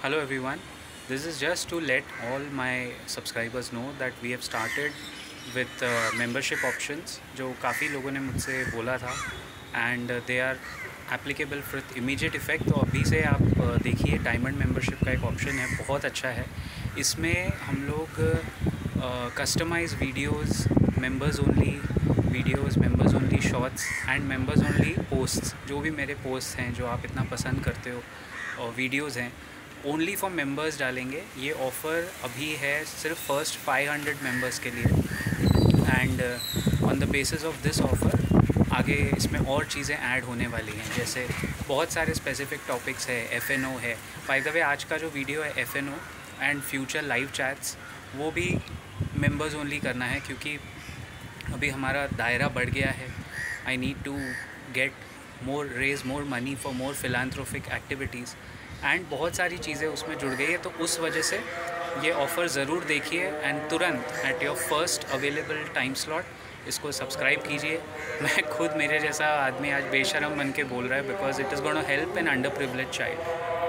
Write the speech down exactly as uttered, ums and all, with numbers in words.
Hello everyone. This is just to let all my subscribers know that we have started with uh, membership options जो काफ़ी लोगों ने मुझसे बोला था and they are applicable with immediate effect. तो अभी से आप uh, देखिए डायमंड मेंबरशिप का एक ऑप्शन है, बहुत अच्छा है। इसमें हम लोग customize videos, members only videos, members only shorts and members only posts, जो भी मेरे पोस्ट हैं जो आप इतना पसंद करते हो और वीडियोज़ हैं ओनली फॉर मेंबर्स डालेंगे। ये ऑफ़र अभी है सिर्फ फर्स्ट फाइव हंड्रेड मेंबर्स के लिए and on the basis of this offer आगे इसमें और चीज़ें ऐड होने वाली हैं, जैसे बहुत सारे स्पेसिफिक टॉपिक्स है, एफ एन ओ है। बाय द वे आज का जो वीडियो है F N O and future live chats, वो भी मेंबर्स ओनली करना है क्योंकि अभी हमारा दायरा बढ़ गया है। I need to get more raise more money for more philanthropic activities and बहुत सारी चीज़ें उसमें जुड़ गई है। तो उस वजह से ये ऑफ़र ज़रूर देखिए एंड तुरंत at your first available time slot इसको सब्सक्राइब कीजिए। मैं खुद, मेरे जैसा आदमी आज बेशरम बन के बोल रहा है because it is gonna help an under privilege child.